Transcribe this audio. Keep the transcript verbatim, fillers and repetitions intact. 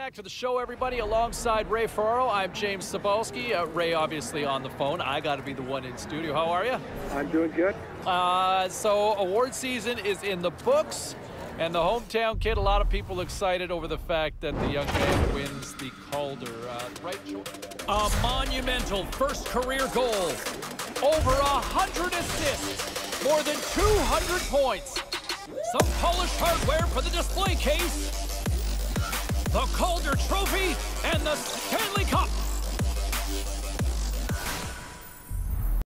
back to the show, everybody. Alongside Ray Ferraro, I'm James Cebulski. Uh, Ray, obviously, on the phone. I got to be the one in studio. How are you? I'm doing good. Uh, so, award season is in the books, and the hometown kid, a lot of people excited over the fact that the young man wins the Calder. Uh, right, a monumental first career goal. Over one hundred assists. More than two hundred points. Some polished hardware for the display case. The Calder Trophy and the Stanley Cup.